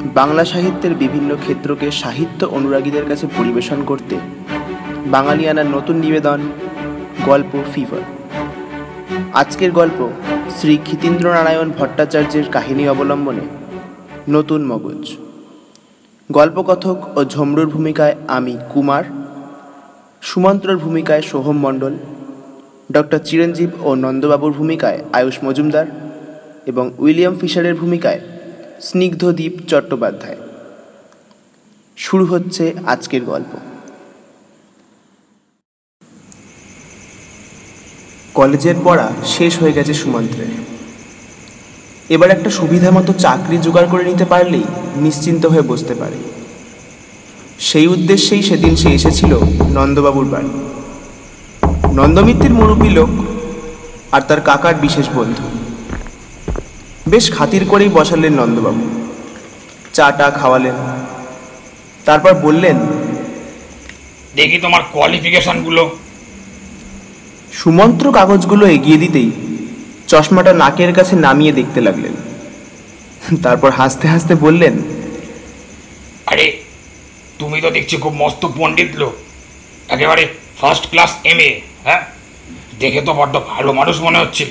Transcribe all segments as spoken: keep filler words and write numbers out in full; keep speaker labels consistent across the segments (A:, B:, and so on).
A: বাংলা সাহিত্যের বিভিন্ন ক্ষেত্রকে সাহিত্য অনুরাগীদের কাছে পরিবেশন করতে বাঙালিয়ানার নতুন নিবেদন গল্প ফিভার। আজকের গল্প শ্রী ক্ষিতীন্দ্রনারায়ণ ভট্টাচার্যের কাহিনী অবলম্বনে নতুন মগজ। গল্পকথক ও ঝমরুর ভূমিকায় আমি কুমার, সুমন্ত্রর ভূমিকায় সোহম মণ্ডল, ডক্টর চিরঞ্জীব ও নন্দবাবুর ভূমিকায় আয়ুষ মজুমদার এবং উইলিয়াম ফিশারের ভূমিকায় স্নিগ্ধদ্বীপ চট্টোপাধ্যায়। শুরু হচ্ছে আজকের গল্প। কলেজের পড়া শেষ হয়ে গেছে সুমন্ত্রের। এবার একটা সুবিধা মতো চাকরি জোগাড় করে নিতে পারলেই নিশ্চিন্ত হয়ে বসতে পারে। সেই উদ্দেশ্যেই সেদিন সে এসেছিল নন্দবাবুর বাড়ি। নন্দমিত্তির মুরব্বী লোক আর তার কাকার বিশেষ বন্ধু। বেশ খাতির করেই বসালেন নন্দবাবু, চাটা খাওয়ালেন, তারপর বললেন,
B: দেখি তোমার কোয়ালিফিকেশনগুলো।
A: সুমন্ত্র কাগজগুলো এগিয়ে দিতেই চশমাটা নাকের কাছে নামিয়ে দেখতে লাগলেন। তারপর হাসতে হাসতে বললেন,
B: আরে তুমি তো দেখছি খুব মস্ত পণ্ডিত লোক, একেবারে ফার্স্ট ক্লাস এম এ। হ্যাঁ, দেখে তো বড্ড ভালো মানুষ মনে হচ্ছিল।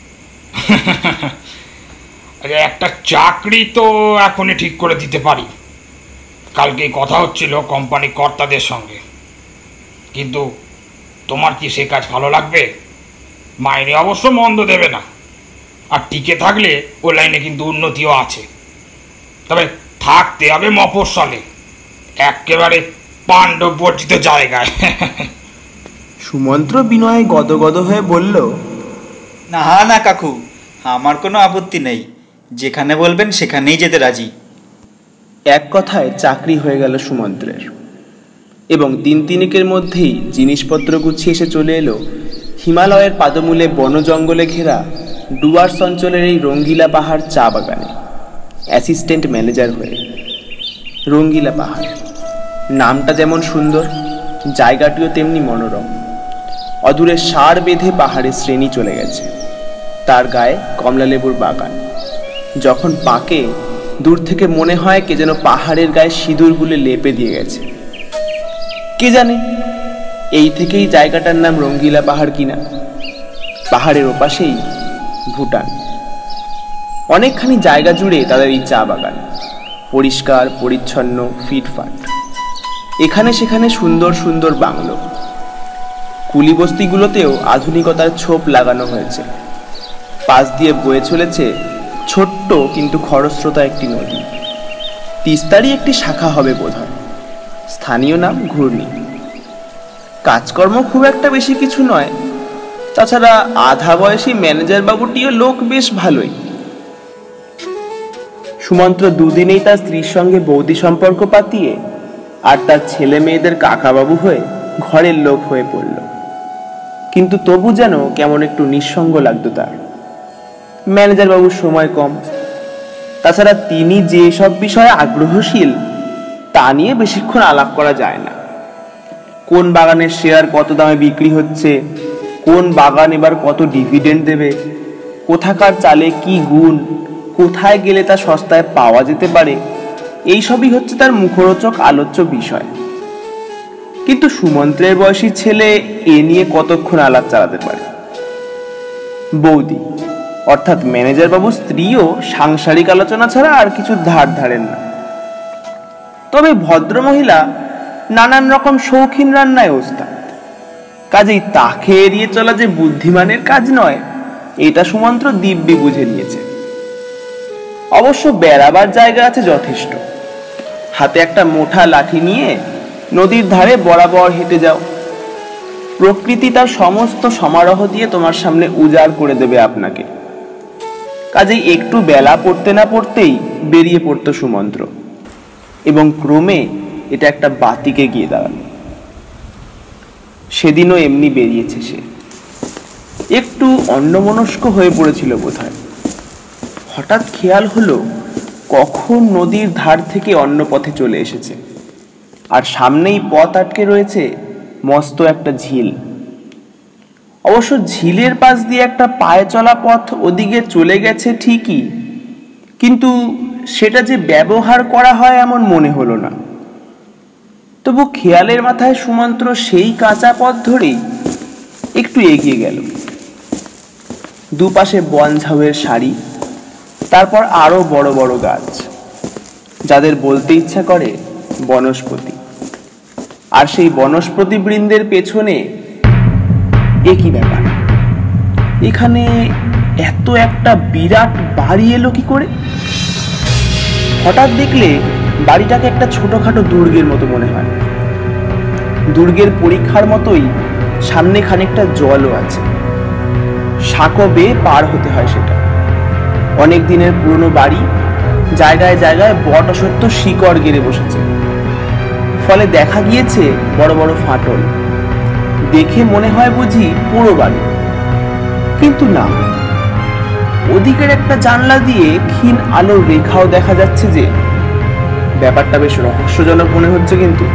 B: আরে একটা চাকরি তো এখনই ঠিক করে দিতে পারি। কালকেই কথা হচ্ছিল কোম্পানি কর্তাদের সঙ্গে, কিন্তু তোমার কি সে কাজ ভালো লাগবে? মাইনে অবশ্য মন্দ দেবে না, আর টিকে থাকলে ও লাইনে কিন্তু উন্নতিও আছে। তবে থাকতে হবে মফস্বলে, একেবারে পাণ্ডব বর্জিত জায়গায়।
A: সুমন্ত্র বিনয়ে গদগদ হয়ে বলল,
C: না না কাকু, আমার কোনো আপত্তি নেই, যেখানে বলবেন সেখানেই যেতে রাজি।
A: এক কথায় চাকরি হয়ে গেল সুমন্ত্রের, এবং দিন তিনেকের মধ্যেই জিনিসপত্র গুছিয়ে এসে চলে এলো হিমালয়ের পাদমূলে বন জঙ্গলে ঘেরা ডুয়ার্স অঞ্চলের এই রঙ্গিলা পাহাড় চা বাগানে অ্যাসিস্ট্যান্ট ম্যানেজার হয়ে। রঙ্গিলা পাহাড় নামটা যেমন সুন্দর, জায়গাটিও তেমনি মনোরম। অদূরে সার বেঁধে পাহাড়ের শ্রেণী চলে গেছে, তার গায়ে কমলালেবুর বাগান। যখন পাকে দূর থেকে মনে হয় কে যেন পাহাড়ের গায়ে সিঁদুর গুলে লেপে দিয়ে গেছে। কে জানে এই থেকেই জায়গাটার নাম রঙ্গিলা পাহাড় কিনা। পাহাড়ের ওপাশেই ভুটান। অনেকখানি জায়গা জুড়ে তাদের এই চা বাগান, পরিষ্কার পরিচ্ছন্ন, ফিটফাট। এখানে সেখানে সুন্দর সুন্দর বাংলো। কুলি বস্তিগুলোতেও আধুনিকতার ছোপ লাগানো হয়েছে। পাশ দিয়ে বয়ে চলেছে ছোট্ট কিন্তু খরস্রোতা একটি নদী। তিস্তারই একটি শাখা হবে বোধহয়, স্থানীয় নাম ঘূর্ণি। কাজকর্ম খুব একটা বেশি কিছু নয়, তাছাড়া আধা বয়সী ম্যানেজার বাবুটিও লোক বেশ ভালোই। সুমন্ত্র দুদিনেই তার স্ত্রীর সঙ্গে বৌদি সম্পর্ক পাতিয়ে আর তার ছেলে মেয়েদের কাকাবাবু হয়ে ঘরের লোক হয়ে পড়ল। কিন্তু তবু যেন কেমন একটু নিঃসঙ্গ লাগতো তার। ম্যানেজার বাবুর সময় কম, তাছাড়া তিনি যে সব বিষয়ে আগ্রহশীল তা নিয়ে বেশিক্ষণ আলাপ করা যায় না। কোন বাগানের শেয়ার কত দামে বিক্রি হচ্ছে, কোন বাগান এবার কত ডিভিডেন্ড দেবে, কোথাকার চালে কি গুণ, কোথায় গেলে তা সস্তায় পাওয়া যেতে পারে, এইসবই হচ্ছে তার মুখরোচক আলোচ্য বিষয়। কিন্তু সুমন্ত্রের বয়সী ছেলে এ নিয়ে কতক্ষণ আলাপ চালাতে পারে? বৌদি অর্থাৎ ম্যানেজার বাবুর স্ত্রীও সাংসারিক আলোচনা ছাড়া আর কিছু ধার ধারেন না। তবে ভদ্রমহিলা নানান রকম শৌখিন রান্নায় ওস্তাদ, কাজেই তাকে এড়িয়ে চলা যে বুদ্ধিমানের কাজ নয়, এটা সুমন্ত্র দিব্যি বুঝে নিয়েছে। অবশ্য বেড়াবার জায়গা আছে যথেষ্ট। হাতে একটা মোটা লাঠি নিয়ে নদীর ধারে বরাবর হেঁটে যাও, প্রকৃতি তার সমস্ত সমারোহ দিয়ে তোমার সামনে উজাড় করে দেবে আপনাকে। কাজেই একটু বেলা পড়তে না পড়তেই বেরিয়ে পড়তো সুমন্ত্র, এবং ক্রমে এটা একটা বাতিকে গিয়ে দাঁড়ালো। সেদিনও এমনি বেরিয়েছে সে। একটু অন্যমনস্ক হয়ে পড়েছিল বোধহয়। হঠাৎ খেয়াল হলো কখন নদীর ধার থেকে অন্য পথে চলে এসেছে, আর সামনেই পথ আটকে রয়েছে মস্ত একটা ঝিল। অবশ্য ঝিলের পাশ দিয়ে একটা পায়ে চলা পথ ওদিকে চলে গেছে ঠিকই, কিন্তু সেটা যে ব্যবহার করা হয় এমন মনে হলো না। তবু খেয়ালের মাথায় সুমন্ত্র সেই কাঁচা পথ ধরেই একটু এগিয়ে গেল। দুপাশে বন ঝাউয়ের সারি, তারপর আরো বড় বড় গাছ, যাদের বলতে ইচ্ছা করে বনস্পতি। আর সেই বনস্পতি বৃন্দের পেছনে একই ব্যাপার, এখানে এত একটা বিরাট বাড়ি এলো কি করে? হঠাৎ দেখলে বাড়িটাকে একটা ছোটখাটো দুর্গের মতো মনে হয়। দুর্গের পরীক্ষার মতোই সামনে খানিকটা জলও আছে, সাঁকো বেয়ে পার হতে হয় সেটা। অনেক দিনের পুরনো বাড়ি, জায়গায় জায়গায় বট অসত্য শিকড় গেড়ে বসেছে, ফলে দেখা গিয়েছে বড় বড় ফাটল। দেখে মনে হয় বুঝি পুরো বাড়ি, কিন্তু না, ওদিকের একটা জানলা দিয়ে ক্ষীণ আলোর রেখাও দেখা যাচ্ছে। যে ব্যাপারটা বেশ রহস্যজনক মনে হচ্ছে। কিন্তু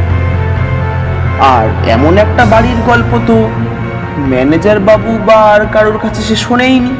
A: আর এমন একটা বাড়ির গল্প তো ম্যানেজার বাবু বা আর কারোর কাছে সে শোনেইনি।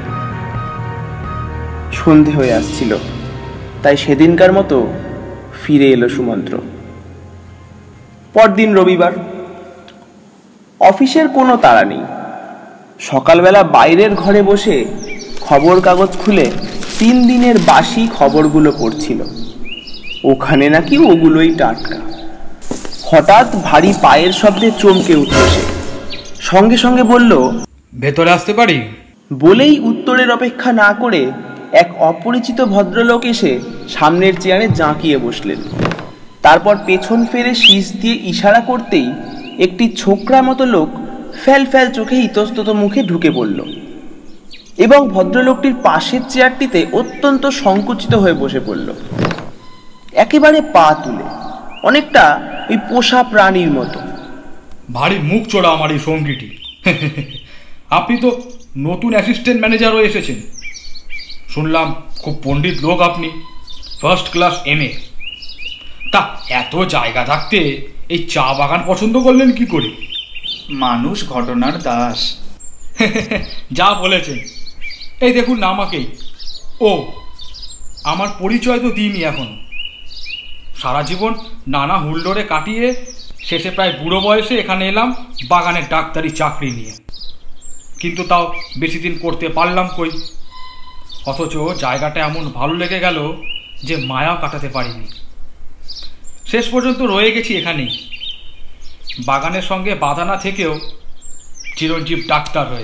A: সন্ধে হয়ে আসছিল, তাই সেদিনকার মতো ফিরে এলো সুমন্ত্র। পরদিন রবিবার, অফিসের কোনো তাড়া নেই। সকালবেলা বাইরের ঘরে বসে খবর কাগজ খুলে তিন দিনের বাসি খবরগুলো পড়ছিল। ওখানে নাকি ওগুলোই টাটকা। হঠাৎ ভারী পায়ের শব্দে চমকে উঠল সে, সঙ্গে সঙ্গে বলল,
B: ভেতরে আসতে পারি?
A: বলেই উত্তরের অপেক্ষা না করে এক অপরিচিত ভদ্রলোক এসে সামনের চেয়ারে জাঁকিয়ে বসলেন। তারপর পেছন ফিরে শীষ দিয়ে ইশারা করতেই একটি ছোকরা মতো লোক ফ্যাল ফ্যাল চোখে ইতস্তত মুখে ঢুকে পড়ল এবং ভদ্রলোকটির পাশের চেয়ারটিতে অত্যন্ত সংকুচিত হয়ে বসে পড়ল, একেবারে পা তুলে, অনেকটা ওই পোষা প্রাণীর মতো।
B: ভারী মুখ চোরা আমার এই সঙ্গীটি। আপনি তো নতুন অ্যাসিস্ট্যান্ট ম্যানেজারও এসেছেন, শুনলাম খুব পণ্ডিত লোক আপনি, ফার্স্ট ক্লাস এম এ। তা এত জায়গা থাকতে এই চা বাগান পছন্দ করলেন কি করে?
C: মানুষ ঘটনার দাস।
B: যা বলেছেন। এই দেখুন না আমাকেই। ও, আমার পরিচয় তো দিইনি এখন। সারা জীবন নানা হুল্লোড়ে কাটিয়ে শেষে প্রায় বুড়ো বয়সে এখানে এলাম বাগানের ডাক্তারি চাকরি নিয়ে, কিন্তু তাও বেশি দিন করতে পারলাম কই। অথচ জায়গাটা এমন ভালো লেগে গেল যে মায়াও কাটাতে পারিনি। শেষ পর্যন্ত রয়ে গেছি এখানেই, বাগানের সঙ্গে বাধা না থেকেও চিরঞ্জীব ডাক্তার হয়ে।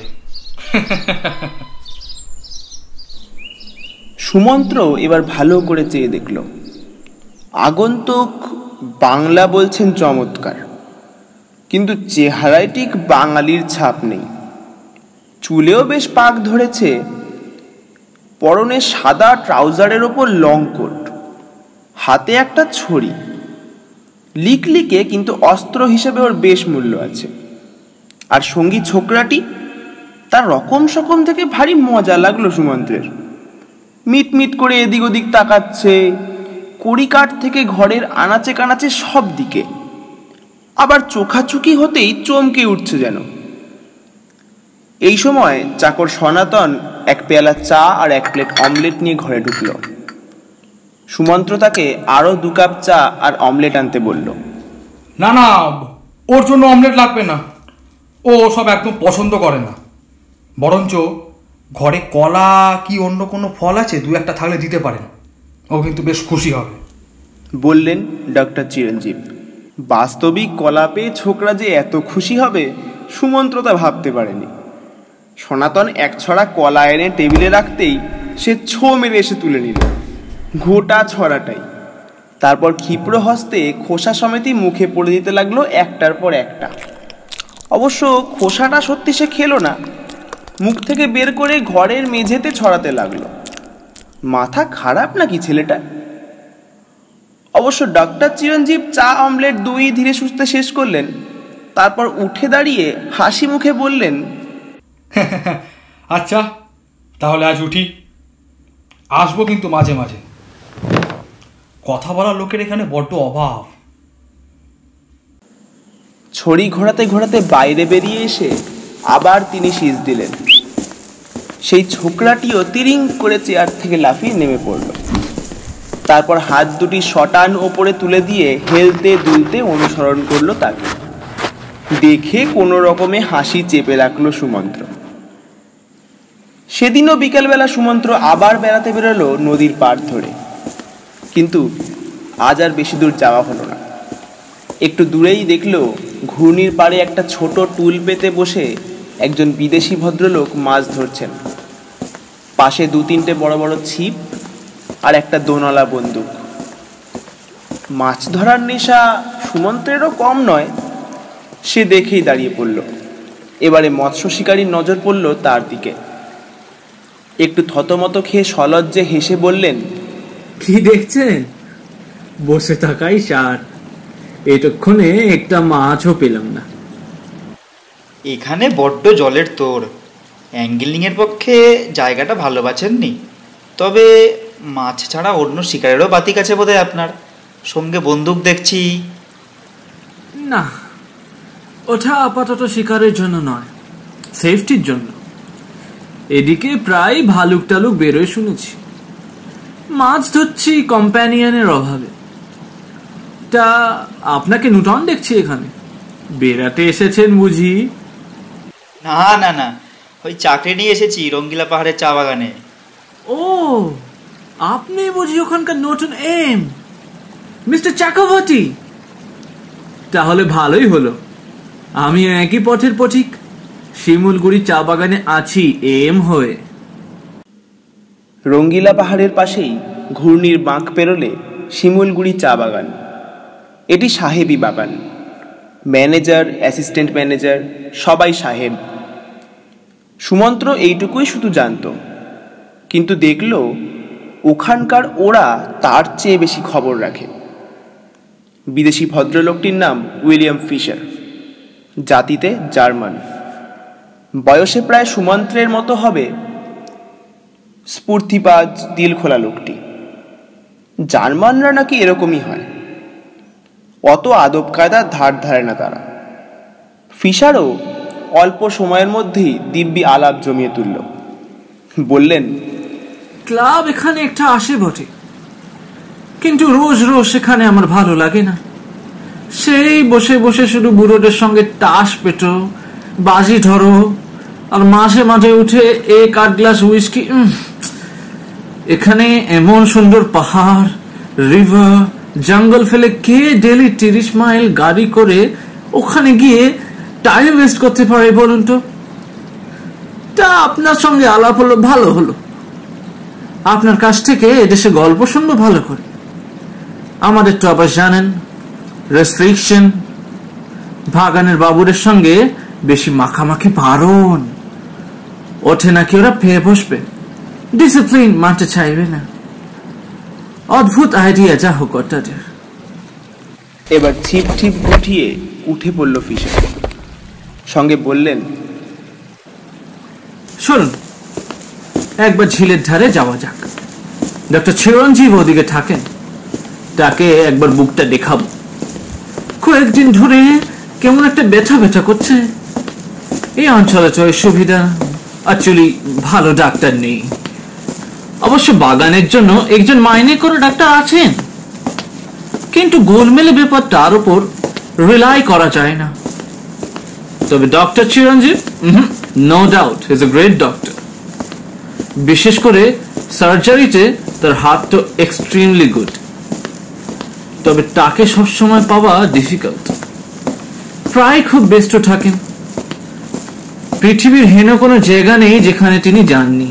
A: সুমন্ত্র এবার ভালো করে চেয়ে দেখল। আগন্তুক বাংলা বলছেন চমৎকার, কিন্তু চেহারায় ঠিক বাঙালির ছাপ নেই। চুলেও বেশ পাক ধরেছে, পরনে সাদা ট্রাউজারের ওপর লং কোট, হাতে একটা ছড়ি। লিকলিকে কিন্তু অস্ত্র হিসেবে ওর বেশ মূল্য আছে। আর সঙ্গী ছোকরাটি, তার রকম সকম থেকে ভারী মজা লাগলো সুমন্ত্রের। মিট মিট করে এদিক ওদিক তাকাচ্ছে, কড়িকাঠ থেকে ঘরের আনাচে কানাচে সব দিকে, আবার চোখাচুকি হতেই চমকে উঠছে যেন। এই সময় চাকর সনাতন এক পেয়ালা চা আর এক প্লেট অমলেট নিয়ে ঘরে ঢুকলো। সুমন্ত্র তাকে আরো দু কাপ চা আর অমলেট আনতে বলল।
B: না না, ওর জন্য অমলেট লাগবে না, ও সব একদম পছন্দ করে না। বরঞ্চ ঘরে কলা কি অন্য কোনো ফল আছে, দু একটা থাকলে দিতে পারেন, ও কিন্তু বেশ খুশি হবে,
A: বললেন ডক্টর চিরঞ্জীব। বাস্তবিক কলা পেয়ে ছোকরা যে এত খুশি হবে সুমন্ত্র তা ভাবতে পারেনি। সনাতন এক ছড়া কলা এনে টেবিলে রাখতেই সে ছো মেরে এসে তুলে নিল, গোটা ছড়াটাই। তারপর ক্ষিপ্র হস্তে খোসা সমেতই মুখে পড়ে দিতে লাগলো একটার পর একটা। অবশ্য খোসাটা সত্যি সে খেলো না, মুখ থেকে বের করে ঘরের মেঝেতে ছড়াতে লাগলো। মাথা খারাপ নাকি ছেলেটা? অবশ্য ডক্টর চিরঞ্জীব চা অমলেট দুই ধীরে সুস্থে শেষ করলেন, তারপর উঠে দাঁড়িয়ে হাসি মুখে বললেন,
B: আচ্ছা তাহলে আজ উঠি, আসবো কিন্তু মাঝে মাঝে। কথা বলার লোকের এখানে বড্ড অভাব।
A: ছড়ি ঘোরাতে ঘোরাতে বাইরে বেরিয়ে এসে আবার তিনি শীষ দিলেন। সেই ছোকরাটিও তিরিং করে চেয়ার থেকে লাফিয়ে নেমে পড়ল। তারপর হাত দুটি শটান ওপরে তুলে দিয়ে হেলতে দুলতে অনুসরণ করলো তাকে। দেখে কোনো রকমে হাসি চেপে রাখলো সুমন্ত্র। সেদিনও বিকেলবেলা সুমন্ত্র আবার বেড়াতে বেরোলো নদীর পাড় ধরে, কিন্তু আজ আর বেশি দূর যাওয়া হলো না। একটু দূরেই দেখলো ঘূর্ণির পাড়ে একটা ছোট টুল পেতে বসে একজন বিদেশি ভদ্রলোক মাছ ধরছেন। পাশে দু তিনটে বড় বড় ছিপ আর একটা দোনলা বন্দুক। মাছ ধরার নেশা সুমন্ত্রেরও কম নয়। সে দেখেই দাঁড়িয়ে পড়ল। এবারে মৎস্য শিকারীর নজর পড়ল তার দিকে। একটু থতমত খেয়ে সলজ্জে হেসে বললেন,
D: কি দেখছেন? বসে থাকাই সার। এতক্ষণে একটা মাছও পেলাম না।
C: এখানে বড্ড জলের তোর, অ্যাঙ্গেলিংয়ের পক্ষে জায়গাটা ভালো বাছেননি। তবে মাছ ছাড়া অন্য শিকারেরও বাতিক আছে বোধহয় আপনার সঙ্গে, বন্দুক দেখছি।
D: না, ওটা আপাতত শিকারের জন্য নয়, সেফটির জন্য। এদিকে প্রায় ভালুক টালুক বেরোয় শুনেছি। মাছ ধরছি কম্প্যানিয়নের অভাবে। তা আপনাকে নূতন দেখছি এখানে, বেড়াতে এসেছেন বুঝি?
C: না না না, ওই চাকরি নিয়ে এসেছি রঙ্গিলা পাহাড়ের চা বাগানে।
D: ও, আপনি বুঝি ওখানকার নতুন এম, মিস্টার চক্রবর্তী? তাহলে ভালোই হলো, আমি একই পথের পথিক, শিমুলগুড়ি চা বাগানে আছি এম হয়ে।
A: রঙ্গিলা পাহাড়ের পাশেই ঘূর্ণির বাঁক পেরোলে শিমুলগুড়ি চা বাগান। এটি সাহেবি বাগান। ম্যানেজার, অ্যাসিস্ট্যান্ট ম্যানেজার সবাই সাহেব। সুমন্ত্র এইটুকুই শুধু জানত, কিন্তু দেখল ওখানকার ওরা তার চেয়ে বেশি খবর রাখে। বিদেশি ভদ্রলোকটির নাম উইলিয়াম ফিশার, জাতিতে জার্মান। বয়সে প্রায় সুমন্ত্রের মতো হবে। স্ফূর্তিপাজ, দিল খোলা লোকটি। জার্মানরা নাকি এরকমই হয়, অত আদব কায়দার ধার ধারে না তারা। ফিশারও অল্প সময়ের মধ্যেই দিব্যি আলাপ জমিয়ে তুলল। বললেন,
D: ক্লাব এখানে একটা আসে বটে, কিন্তু রোজ রোজ সেখানে আমার ভালো লাগে না। সেই বসে বসে শুধু বুড়োদের সঙ্গে তাস পেটো, বাজি ধরো, আর মাঝে মাঝে উঠে এক আধ গ্লাস হুইস্কি। এখানে এমন সুন্দর পাহাড়, রিভার, জঙ্গল ফেলে কে ডেলি তিরিশ মাইল গাড়ি করে ওখানে গিয়ে টাইম ওয়েস্ট করতে পারে বলুন তো? তা আপনার সঙ্গে আলাপ হলো, ভালো হলো। আপনার কাছ থেকে এদেশে গল্প শুনবো ভালো করে। আমাদের তো আবার জানেন রেস্ট্রিকশন, বাগানের বাবুদের সঙ্গে বেশি মাখামাখি বারণ। ওঠে নাকি ওরা পেয়ে বসবে, ডিসিপ্লিন মানতে চাইবে না। অদ্ভুত আইডিয়া যা হোক তাদের।
A: এবার ছিপ ছিপ গুটিয়ে উঠে পড়ল ফিশার। সঙ্গে বললেন,
D: শুনুন, একবার ঝিলের ধারে যাওয়া যাক। ডক্টর চিরঞ্জীব ওদিকে থাকেন, তাকে একবার বুকটা দেখাবো। কয়েকদিন ধরে কেমন একটা ব্যথা ব্যথা করছে। এই অঞ্চলে তো সুবিধা অ্যাকচুয়ালি ভালো ডাক্তার নেই। অবশ্য বাগানের জন্য একজন মাইনে করে ডাক্তার আছেন, কিন্তু গোলমেলে ব্যাপার তার উপর রিলাই করা যায় না। তবে doctor Chiranjib, no doubt, is a great doctor. বিশেষ করে সার্জারিতে তার হাত তো এক্সট্রিমলি গুড। তবে তাকে সবসময় পাওয়া ডিফিকাল্ট, প্রায় খুব ব্যস্ত থাকেন। পৃথিবীর হেন কোনো জায়গা নেই যেখানে তিনি যাননি।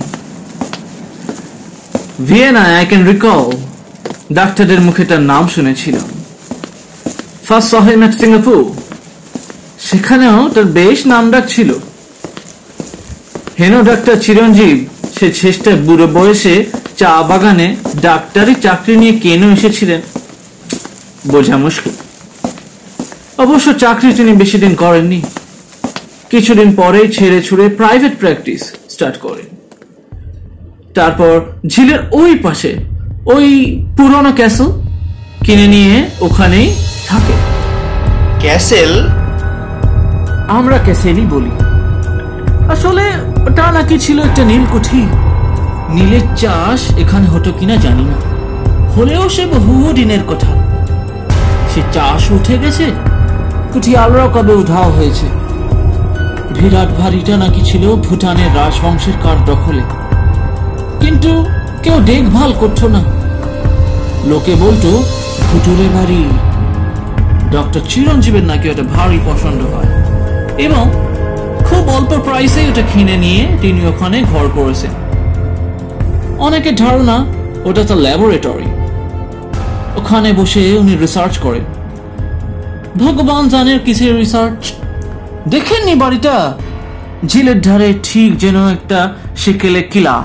D: ভিয়েনায় আই ক্যান রিকল ডাক্তারদের মুখে তার নাম শুনেছিলাম। First saw him at Singapore, সেখানেও তার বেশ নাম ডাক ছিল। হেন ডাক্তার চিরঞ্জীব সে চেষ্টায় বুড়ো বয়সে চা বাগানে ডাক্তারি চাকরি নিয়ে কেন এসেছিলেন বোঝা মুশকিল। অবশ্য চাকরি তিনি বেশি দিন করেননি, কিছুদিন পরেই ছেড়ে ছুড়ে প্রাইভেট প্র্যাকটিস স্টার্ট করেন। তারপর ঝিলের ওই পাশে ওই পুরনো ক্যাসেল কিনে নিয়ে ওখানেই থাকে।
C: ক্যাসেল?
D: আমরা ক্যাসেলই বলি। আসলে ওটা নাকি ছিল একটা নীলকুঠি। নীলের চাষ এখানে হতো কিনা জানি না, হলেও সে বহু দিনের কথা। সে চাষ উঠে গেছে, কুঠিয়ালরাও কবে উধাও হয়েছে। বিরাট ভারীটা নাকি ছিল ভুটানের রাজবংশের কার দখলে, কিন্তু কেউ দেখভাল করতো না। লোকে বলতো ভুতুরে বাড়ি। ডক্টর চিরঞ্জীবের নাকি ওটা ভারী পছন্দ হয় এবং খুব অল্প প্রাইসে ওটা কিনে নিয়ে তিনি ওখানে ঘর করেছেন। অনেকের ধারণা ওটা তো ল্যাবরেটরি, ওখানে বসে উনি রিসার্চ করেন। ভগবান জানের কিসের রিসার্চ। দেখেননি বাড়িটা? ঝিলের ধারে ঠিক যেন একটা সেকেলে কিলা।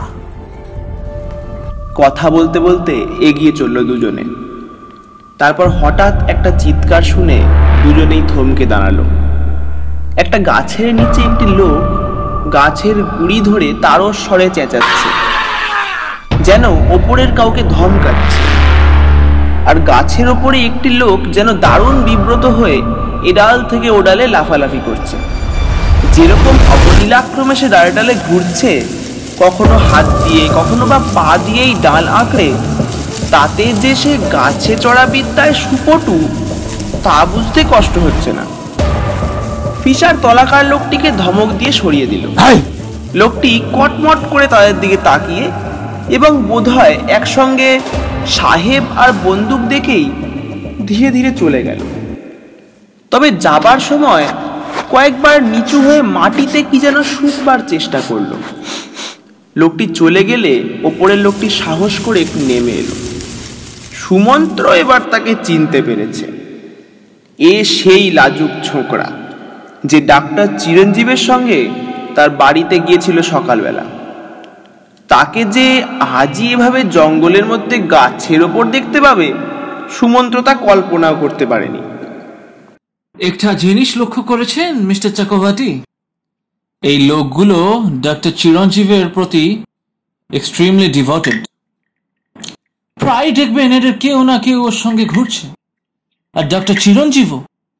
A: কথা বলতে বলতে এগিয়ে চলল দুজনে। তারপর হঠাৎ একটা চিৎকার শুনে দুজনেই থমকে দাঁড়ালো। একটা গাছের নিচে একটি লোক গাছের গুড়ি ধরে তারও স্বরে চেঁচাচ্ছে, যেন ওপরের কাউকে ধমকাচ্ছে। আর গাছের ওপরে একটি লোক যেন দারুণ বিব্রত হয়ে এডাল থেকে ওডালে লাফালাফি করছে। যেরকম অবলীলাক্রমে সে ডালে ডালে ঘুরছে, কখনো হাত দিয়ে কখনো বা পা দিয়েই ডাল আঁকড়ে, তাতে যে সে গাছে চড়া বিদ্যায় সুপটু তা বুঝতে কষ্ট হচ্ছে না। ফিশার তলাকার লোকটিকে ধমক দিয়ে সরিয়ে দিল। লোকটি কটমট করে তাদের দিকে তাকিয়ে এবং বোধহয় একসঙ্গে সাহেব আর বন্দুক দেখেই ধীরে ধীরে চলে গেল। তবে যাবার সময় কয়েকবার নিচু হয়ে মাটিতে কি যেন শুকবার চেষ্টা করলো। লোকটি চলে গেলে ওপরের লোকটি সাহস করে একটু নেমে এলো। সুমন্ত্র এবার তাকে চিনতে পেরেছে। এ সেই লাজুক ছোকরা যে ডাক্তার চিরঞ্জীবের সঙ্গে তার বাড়িতে গিয়েছিল সকালবেলা। তাকে যে আজই এভাবে জঙ্গলের মধ্যে গাছের ওপর দেখতে পাবে, সুমন্ত্র তা কল্পনাও করতে পারেনি।
D: একটা জিনিস লক্ষ্য করেছেন মিস্টার চক্রবর্তী? এই লোকগুলো ডক্টর চিরঞ্জীবের প্রতি এক্সট্রিমলি ডিভোটেড। প্রায় দেখবেন এদের কেউ না কেউ ওর সঙ্গে ঘুরছে। আর ডক্টর চিরঞ্জীবও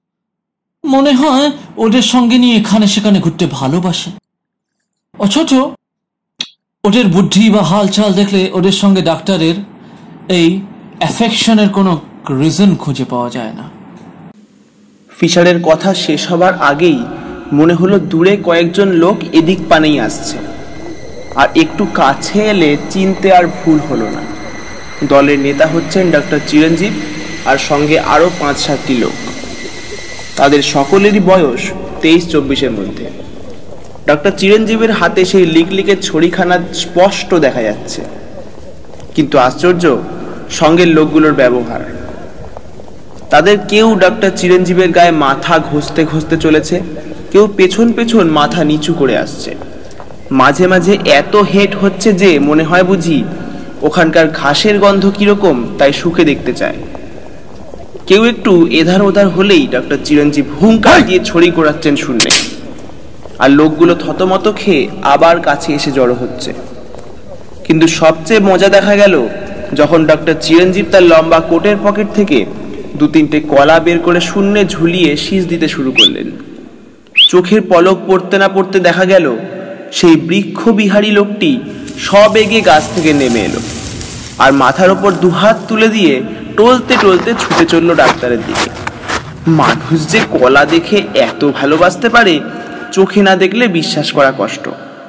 D: মনে হয় ওদের সঙ্গে নিয়ে এখানে সেখানে ঘুরতে ভালোবাসে। অথচ ওদের বুদ্ধি বা হালচাল দেখলে ওদের সঙ্গে ডাক্তারের এই অ্যাফেকশনের কোনো রিজন খুঁজে পাওয়া যায় না।
A: ফিশারের কথা শেষ হবার আগেই মনে হলো দূরে কয়েকজন লোক এদিক পানেই আসছে। আর একটু কাছে এলে চিনতে আর ভুল হলো না। দলের নেতা হচ্ছেন ডক্টর চিরঞ্জীব আর সঙ্গে আরও পাঁচ সাতটি লোক। তাদের সকলেরই বয়স তেইশ চব্বিশের মধ্যে। ডক্টর চিরঞ্জীবের হাতে সেই লিকলিকের ছড়িখানা স্পষ্ট দেখা যাচ্ছে। কিন্তু আশ্চর্য সঙ্গের লোকগুলোর ব্যবহার। তাদের কেউ ডক্টর চিরঞ্জীবের গায়ে মাথা ঘষতে ঘষতে চলেছে, কেউ পেছন পেছন মাথা নিচু করে আসছে। মাঝে মাঝে এত হেট হচ্ছে যে মনে হয় বুঝি ওখানকার ঘাসের গন্ধ কিরকম তাই শুকে দেখতে চায়। কেউ একটু এধার ওধার হলেই ডক্টর চিরঞ্জীব হুঙ্কার দিয়ে ছড়ি ঘোরাচ্ছেন শুনলে। আর লোকগুলো থতমত খেয়ে আবার কাছে এসে জড়ো হচ্ছে। কিন্তু সবচেয়ে মজা দেখা গেল যখন ডক্টর চিরঞ্জীব তার লম্বা কোটের পকেট থেকে দু তিনটে কলা বের করে শূন্যে ঝুলিয়ে শীষ দিতে শুরু করলেন। চোখের পলক পড়তে না পড়তে দেখা গেল সেই বৃক্ষ বিহারী লোকটি সবেগে গাছ থেকে নেমে এলো আর মাথার ওপর দুহাত তুলে দিয়ে টলতে টলতে ছুটে চলল ডাক্তারের দিকে। মানুষ যে কলা দেখে এত ভালোবাসতে পারে চোখে না দেখলে বিশ্বাস করা কষ্ট।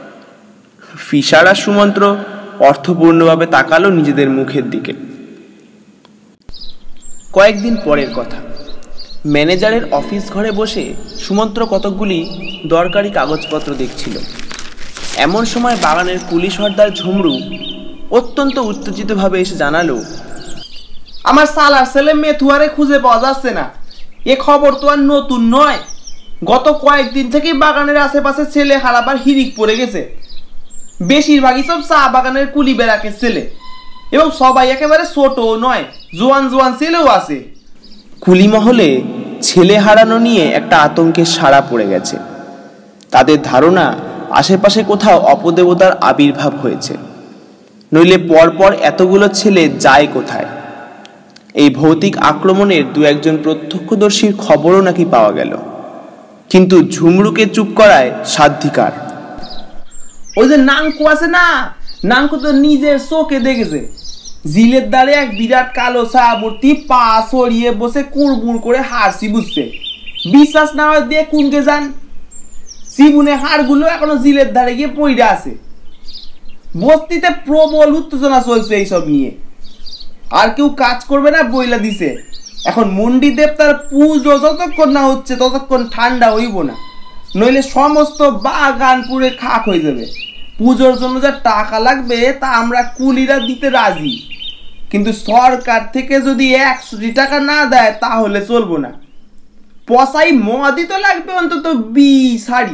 A: ফিশার আর সুমন্ত্র অর্থপূর্ণভাবে তাকালো নিজেদের মুখের দিকে। কয়েকদিন পরের কথা। ম্যানেজারের অফিস ঘরে বসে সুমন্ত্র কতকগুলি দরকারি কাগজপত্র দেখছিল। এমন সময় বাগানের কুলি সর্দার ঝুমরু অত্যন্ত উত্তেজিতভাবে এসে জানালো, আমার সালার ছেলে মেথুয়ারে খুঁজে পাওয়া যাচ্ছে না। এ খবর তো আর নতুন নয়। গত কয়েকদিন থেকেই বাগানের আশেপাশে ছেলে হারাবার হিরিক পড়ে গেছে। বেশিরভাগই সব চা বাগানের কুলি বেড়াকের ছেলে, এবং সবাই একেবারে ছোটও নয়, জোয়ান জোয়ান ছেলেও আছে। কুলি মহলে ছেলে হারানো নিয়ে একটা আতঙ্কের সাড়া পড়ে গেছে। তাদের ধারণা আশেপাশে কোথাও অপদেবতার আবির্ভাব হয়েছে, নইলে পরপর এতগুলো ছেলে যায় কোথায়। এই ভৌতিক আক্রমণের দু একজন প্রত্যক্ষদর্শীর খবরও নাকি পাওয়া গেল, কিন্তু ঝুমরুকে চুপ করায় সাধ্ধিকার। ওই যে নাঙ্কু আছে না, নাঙ্কু তো নিজের চোখে দেখেছে জিলের দ্বারে এক বিরাট কালো ছায়ামূর্তি পা ছড়িয়ে বসে কুড়মুড় করে হাসি বুঝছে। বিশ্বাস না হয় দিয়ে কুনকে যান, জীবনে হাড়গুলো এখনো জিলের ধারে গিয়ে পইরা আছে। বস্তিতে প্রবল উত্তেজনা চলছে এইসব নিয়ে। আর কেউ কাজ করবে না বইলা দিছে। এখন মন্ডি দেবতার পুজো যতক্ষণ না হচ্ছে ততক্ষণ ঠান্ডা হইব না, নইলে সমস্ত বাগান পুরে খাক হয়ে যাবে। পুজোর জন্য যা টাকা লাগবে তা আমরা কুলিরা দিতে রাজি, কিন্তু সরকার থেকে যদি একশো টাকা না দেয় তাহলে চলবো না। পয়সাই মদি তো লাগবে অন্তত বিশ হাড়ি।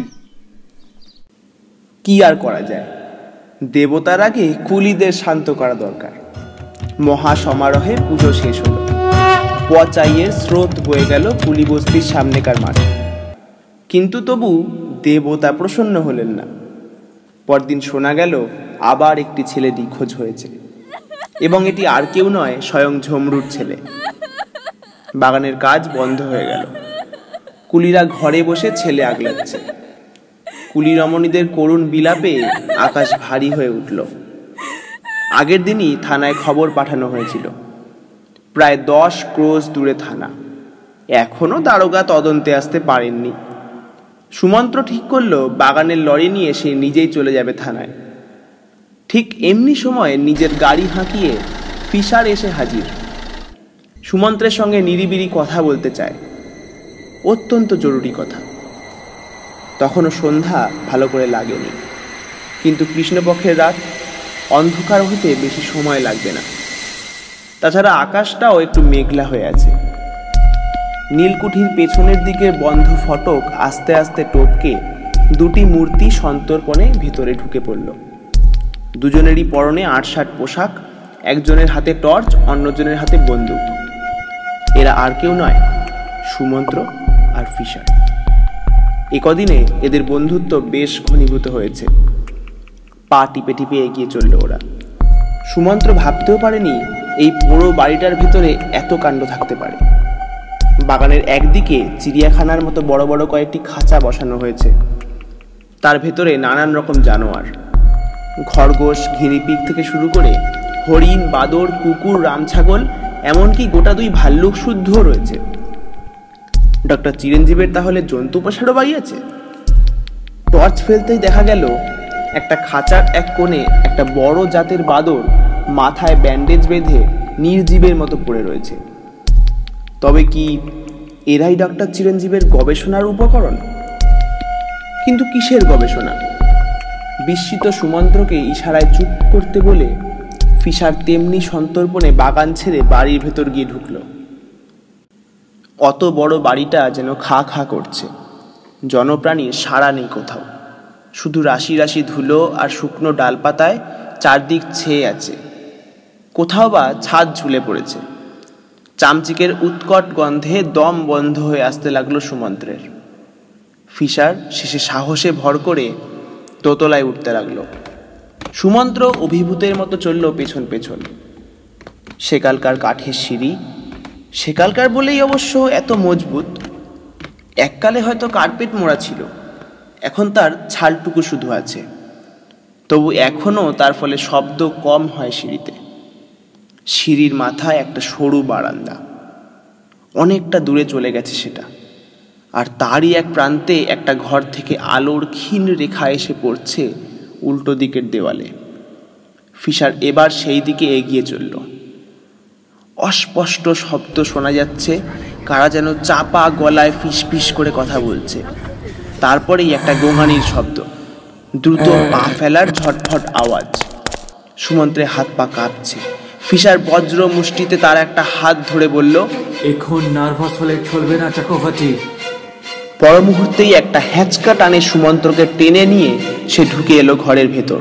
A: কি আর করা যায়, দেবতার আগে কুলিদের শান্ত করা দরকার। মহা সমারোহে পুজো শেষ হলো। পচাইয়ের স্রোত বয়ে গেল কুলি বস্তির সামনেকার মাঠে। কিন্তু তবু দেবতা প্রসন্ন হলেন না। পরদিন শোনা গেল আবার একটি ছেলে নিখোঁজ হয়েছে, এবং এটি আর কেউ নয়, স্বয়ং ঝমরুর ছেলে। বাগানের কাজ বন্ধ হয়ে গেল। কুলিরা ঘরে বসে ছেলে আগলাচ্ছে। কুলি রমণীদের করুণ বিলাপে আকাশ ভারী হয়ে উঠল। আগের দিনই থানায় খবর পাঠানো হয়েছিল। প্রায় দশ ক্রোশ দূরে থানা। এখনো দারোগা তদন্তে আসতে পারেননি। সুমন্ত্র ঠিক করলো বাগানের লরি নিয়ে সে নিজেই চলে যাবে থানায়। ঠিক এমনি সময় নিজের গাড়ি হাঁকিয়ে ফিশার এসে হাজির। সুমন্ত্রের সঙ্গে নিরিবিরি কথা বলতে চায়, অত্যন্ত জরুরি কথা। তখনও সন্ধ্যা ভালো করে লাগেনি, কিন্তু কৃষ্ণপক্ষের রাত, অন্ধকার হতে বেশি সময় লাগবে না। তাছাড়া আকাশটাও একটু মেঘলা হয়ে আছে। নীলকুঠির পেছনের দিকের বন্ধ ফটক আস্তে আস্তে টপকে দুটি মূর্তি সন্তর্পণে ভিতরে ঢুকে পড়ল। দুজনেরই পরনে আটসাট পোশাক, একজনের হাতে টর্চ, অন্যজনের হাতে বন্দুক। এরা আর কেউ নয়, সুমন্ত্র আর ফিশার। একদিনে এদের বন্ধুত্ব বেশ ঘনীভূত হয়েছে। পা টিপে টিপে এগিয়ে চলল ওরা। সুমন্ত্র ভাবতেও পারেনি এই পুরো বাড়িটার ভিতরে এত কাণ্ড থাকতে পারে। বাগানের একদিকে চিড়িয়াখানার মতো বড় বড় কয়েকটি খাঁচা বসানো হয়েছে। তার ভেতরে নানান রকম জানোয়ার, খরগোশ, গিনিপিগ থেকে শুরু করে হরিণ, বাদর, কুকুর, রামছাগল, এমনকি গোটা দুই ভাল্লুক শুদ্ধও রয়েছে। ডক্টর চিরঞ্জীবের তাহলে জন্তু পোষারও বাড়ি আছে? টর্চ ফেলতেই দেখা গেল একটা খাঁচার এক কোণে একটা বড় জাতের বাদর মাথায় ব্যান্ডেজ বেঁধে নির্জীবের মতো পড়ে রয়েছে। তবে কি এরাই ডক্টর চিরঞ্জীবের গবেষণার উপকরণ? কিন্তু কিসের গবেষণা? বিস্মিত সুমন্ত্রকে ইশারায় চুপ করতে বলে ফিশার তেমনি সন্তর্পণে বাগান ছেড়ে বাড়ির ভেতর গিয়ে ঢুকল। অত বড় বাড়িটা যেন খা খা করছে। জনপ্রাণীর সাড়া নেই কোথাও। শুধু রাশি রাশি ধুলো আর শুকনো ডালপাতায় চারদিক ছেয়ে আছে। কোথাও বা ছাদ ঝুলে পড়েছে। চামচিকের উৎকট গন্ধে দম বন্ধ হয়ে আসতে লাগলো সুমন্ত্রের। ফিশার শেষে সাহসে ভর করে দোতলায় উঠতে লাগলো। সুমন্ত্র অভিভূতের মতো চলল পেছন পেছন। সেকালকার কাঠের সিঁড়ি, সেকালকার বলেই অবশ্য এত মজবুত। এককালে হয়তো কার্পেট মোড়া ছিল, এখন তার ছালটুকু শুধু আছে। তবু এখনও তার ফলে শব্দ কম হয় সিঁড়িতে। সিঁড়ির মাথায় একটা সরু বারান্দা, অনেকটা দূরে চলে গেছে সেটা। আর তারই এক প্রান্তে একটা ঘর থেকে আলোর ক্ষীণ রেখা এসে পড়ছে উল্টো দিকের দেওয়ালে। ফিশার এবার সেই দিকে এগিয়ে চলল। অস্পষ্ট শব্দ শোনা যাচ্ছে, কারা যেন চাপা গলায় ফিস ফিস করে কথা বলছে। তারপরেই একটা গোঙানির শব্দ, দ্রুত পা ফেলার ঝটফট আওয়াজ। সুমন্ত্রের হাত পা কাঁপছে। ফিশার বজ্র মুষ্টিতে তার একটা হাত ধরে বলল,
D: এখন নার্ভাস হলে চলবে না চক্রবর্তী।
A: পর মুহূর্তেই একটা হ্যাঁচকা টানে সুমন্ত্রকে টেনে নিয়ে সে ঢুকে এলো ঘরের ভেতর।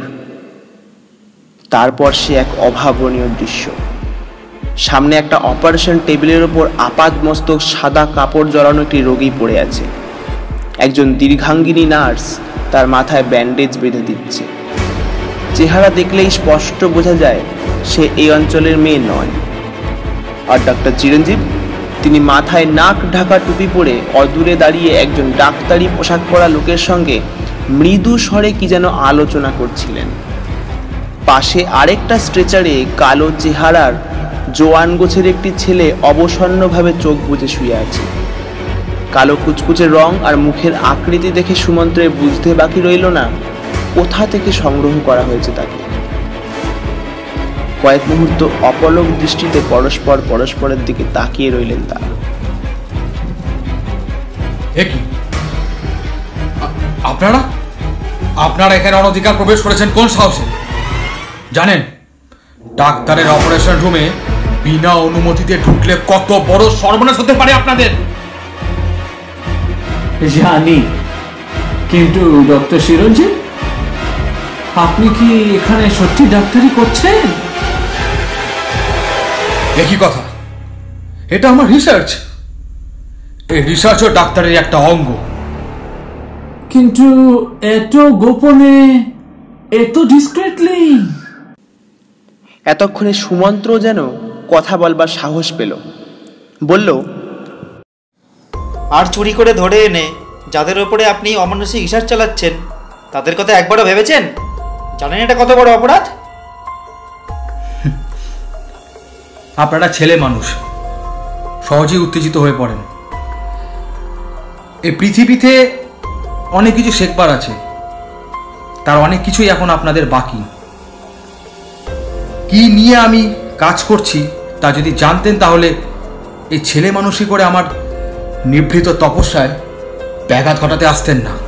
A: তারপর সে এক অভাবনীয় দৃশ্য। সামনে একটা অপারেশন টেবিলের ওপর আপাদ মস্তক সাদা কাপড় জড়ানো একটি রোগী পড়ে আছে। একজন দীর্ঘাঙ্গিনী নার্স তার মাথায় ব্যান্ডেজ বেঁধে দিচ্ছে। চেহারা দেখলেই স্পষ্ট বোঝা যায় সে এই অঞ্চলের মেয়ে নয়। আর ডক্টর চিরঞ্জীব, তিনি মাথায় নাক ঢাকা টুপি পরে অদূরে দাঁড়িয়ে একজন ডাক্তারি পোশাক পরা লোকের সঙ্গে মৃদু স্বরে কি যেন আলোচনা করছিলেন। পাশে আরেকটা স্ট্রেচারে কালো চেহারার জোয়ান গোছের একটি ছেলে অবসন্নভাবে চোখ বুজে শুয়ে আছে। কালো কুচকুচে রং আর মুখের আকৃতি দেখে সুমন্ত্রের বুঝতে বাকি রইল না কোথা থেকে সংগ্রহ করা হয়েছে তাকে। কয়েক মুহূর্ত অপলক দৃষ্টিতে পরস্পর পরস্পরের দিকে তাকিয়ে রইলেন তারা।
B: আপনারা আপনারা এখানে অনধিকার প্রবেশ করেছেন কোন সাহসে? জানেন ডাক্তারের অপারেশন রুমে বিনা অনুমতিতে ঢুকলে কত বড় সর্বনাশ হতে পারে আপনাদের?
D: জানি, কিন্তু ডক্টর চিরঞ্জীব, আপনি কি এখানে সত্যি ডাক্তারি করছেন?
B: একই কথা, এটা আমার রিসার্চ। এই রিসার্চও ডাক্তারের একটা অঙ্গ।
D: কিন্তু এত গোপনে, এত ডিসক্রিটলি।
A: এতক্ষণে সুমন্ত্র যেন কথা বলবার সাহস পেল, বলল,
C: আর চুরি করে ধরে এনে যাদের ওপরে আপনি অমানুষিক রিসার্চ চালাচ্ছেন তাদের কথা একবারও ভেবেছেন? জানেন এটা কত বড় অপরাধ?
B: আপনারা ছেলে মানুষ, সহজেই উত্তেজিত হয়ে পড়েন। এই পৃথিবীতে অনেক কিছু শেখবার আছে, তার অনেক কিছুই এখন আপনাদের বাকি। কি নিয়ে আমি কাজ করছি তা যদি জানতেন তাহলে এই ছেলে মানুষই করে আমার নিভৃত তপস্যায় ব্যাঘাত ঘটাতে আসতেন না।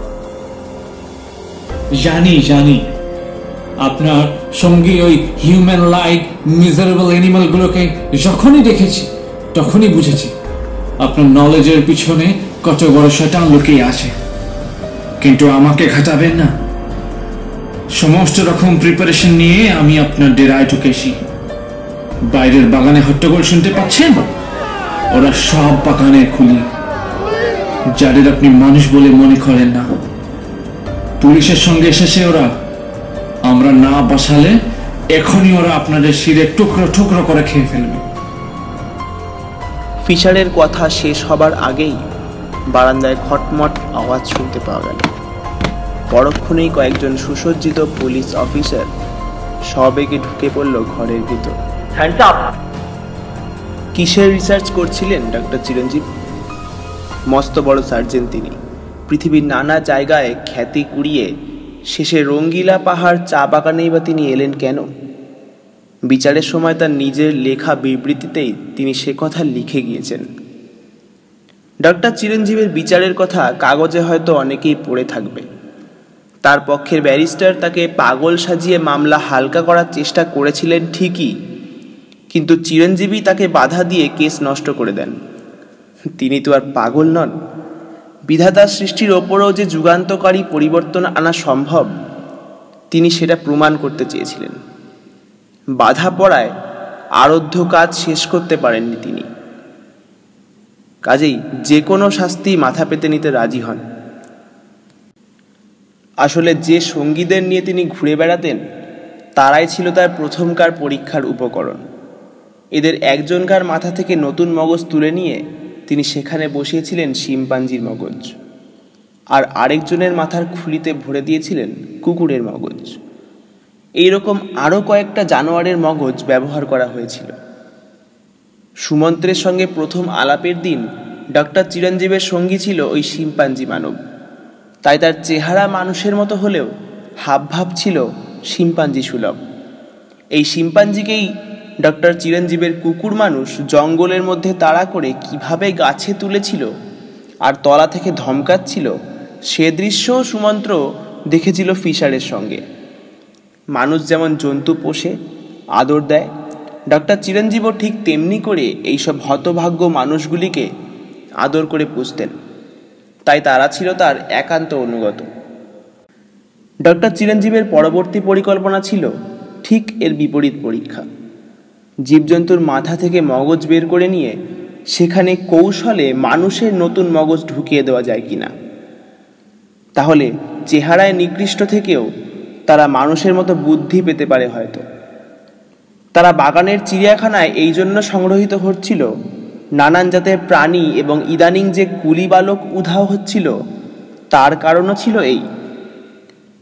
D: জানি জানি আপনার সঙ্গী ওই হিউম্যান লাইক মিজারেবল অ্যানিমালগুলোকে যখনই দেখেছি তখনই বুঝেছি আপনার নলেজের পিছনে কত বড় শয়তান লুকিয়ে আছে। কিন্তু আমাকে ঘাটাবেন না, সমস্ত রকম প্রিপারেশন নিয়ে আমি আপনার ডেরায় ঢুকেছি। বাইরের বাগানে হট্টগোল শুনতে পাচ্ছেন? ওরা সব বাগানের খুলি, যাদের আপনি মানুষ বলে মনে করেন না। পুলিশের সঙ্গে এসেছে ওরা। আমরা না বাঁচালে এখনই ওরা আপনাদের শিরে টুকরো টুকরো করে খেয়ে ফেলবে।
A: ফিশারের কথা শেষ হবার আগেই বারান্দায় খটমট আওয়াজ শুনতে পাওয়া গেল। পরক্ষণেই কয়েকজন সুসজ্জিত পুলিশ অফিসার সবেগে ঢুকে পড়ল ঘরের ভিতর। কিসের রিসার্চ করছিলেন ডাক্তার চিরঞ্জীব? মস্ত বড় সার্জেন তিনি। পৃথিবীর নানা জায়গায় খ্যাতি কুড়িয়ে শেষে রঙ্গিলা পাহাড় চা বাগানেই বা তিনি এলেন কেন? বিচারের সময় তার নিজের লেখা বিবৃতিতেই তিনি সে কথা লিখে গিয়েছেন। ডাক্তার চিরঞ্জীবের বিচারের কথা কাগজে হয়তো অনেকেই পড়ে থাকবে। তার পক্ষের ব্যারিস্টার তাকে পাগল সাজিয়ে মামলা হালকা করার চেষ্টা করেছিলেন ঠিকই, কিন্তু চিরঞ্জীবী তাকে বাধা দিয়ে কেস নষ্ট করে দেন। তিনি তো আর পাগল নন। বিধাতার সৃষ্টির ওপরও যে যুগান্তকারী পরিবর্তন আনা সম্ভব, তিনি সেটা প্রমাণ করতে চেয়েছিলেন। বাধা পড়ায় আরাধ্য কাজ শেষ করতে পারেননি তিনি। কাজেই যে কোনো শাস্তি মাথা পেতে নিতে রাজি হন। আসলে যে সঙ্গীদের নিয়ে তিনি ঘুরে বেড়াতেন তারাই ছিল তার প্রথমকার পরীক্ষার উপকরণ। এদের একজনকার মাথা থেকে নতুন মগজ তুলে নিয়ে তিনি সেখানে বসিয়েছিলেন শিম্পাঞ্জির মগজ, আর আরেকজনের মাথার খুলিতে ভরে দিয়েছিলেন কুকুরের মগজ। এইরকম আরও কয়েকটা জানোয়ারের মগজ ব্যবহার করা হয়েছিল। সুমন্ত্রের সঙ্গে প্রথম আলাপের দিন ডক্টর চিরঞ্জীবের সঙ্গী ছিল ওই শিম্পাঞ্জি মানব। তাই তার চেহারা মানুষের মতো হলেও হাবভাব ছিল শিম্পাঞ্জি সুলভ। এই শিম্পাঞ্জিকেই ডক্টর চিরঞ্জীবের কুকুর মানুষ জঙ্গলের মধ্যে তাড়া করে কিভাবে গাছে তুলেছিল আর তলা থেকে ধমকাচ্ছিল, সে দৃশ্যও সুমন্ত্র দেখেছিল ফিশারের সঙ্গে। মানুষ যেমন জন্তু পোষে, আদর দেয়, ডক্টর চিরঞ্জীবও ঠিক তেমনি করে এইসব হতভাগ্য মানুষগুলিকে আদর করে পুষতেন। তাই তারা ছিল তার একান্ত অনুগত। ডক্টর চিরঞ্জীবের পরবর্তী পরিকল্পনা ছিল ঠিক এর বিপরীত পরীক্ষা। জীবজন্তুর মাথা থেকে মগজ বের করে নিয়ে সেখানে কৌশলে মানুষের নতুন মগজ ঢুকিয়ে দেওয়া যায় কিনা। তাহলে চেহারায় নিকৃষ্ট থেকেও তারা মানুষের মতো বুদ্ধি পেতে পারে হয়তো। তারা বাগানের চিড়িয়াখানায় এই জন্য সংগ্রহিত হচ্ছিল, নানান জাতের প্রাণী এবং ইদানিং যে কুলি বালক উধাও হচ্ছিল তার কারণও ছিল এই।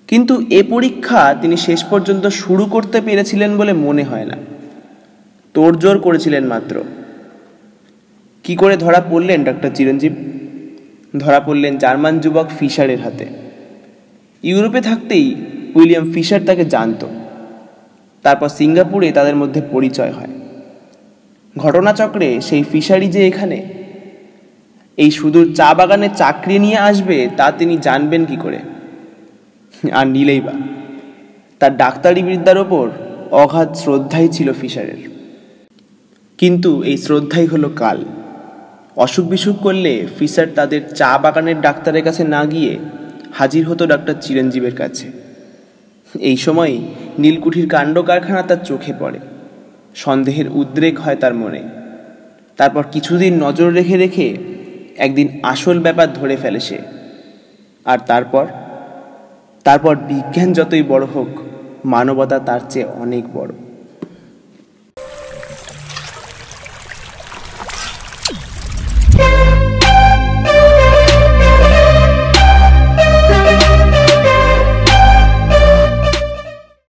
A: কিন্তু এ পরীক্ষা তিনি শেষ পর্যন্ত শুরু করতে পেরেছিলেন বলে মনে হয় না। তোড়জোড় করেছিলেন মাত্র। কি করে ধরা পড়লেন ডক্টর চিরঞ্জীব? ধরা পড়লেন জার্মান যুবক ফিশারের হাতে। ইউরোপে থাকতেই উইলিয়াম ফিশার তাকে জানত। তারপর সিঙ্গাপুরে তাদের মধ্যে পরিচয় হয়। ঘটনাচক্রে সেই ফিশারি যে এখানে, এই সুদূর চা বাগানে চাকরি নিয়ে আসবে তা তিনি জানবেন কি করে? আর নিলেই বা, তার ডাক্তারি বিদ্যার ওপর অগাধ শ্রদ্ধাই ছিল ফিশারের। কিন্তু এই শ্রদ্ধাই হলো কাল। অসুখ বিসুখ করলে ফিশার তাদের চা বাগানের ডাক্তারের কাছে না গিয়ে হাজির হতো ডক্টর চিরঞ্জীবের কাছে। এই সময় নীলকুঠির কাণ্ড কারখানা তার চোখে পড়ে। সন্দেহের উদ্রেক হয় তার মনে। তারপর কিছুদিন নজর রেখে রেখে একদিন আসল ব্যাপার ধরে ফেলে সে। আর তারপর তারপর বিজ্ঞান যতই বড় হোক, মানবতা তার চেয়ে অনেক বড়।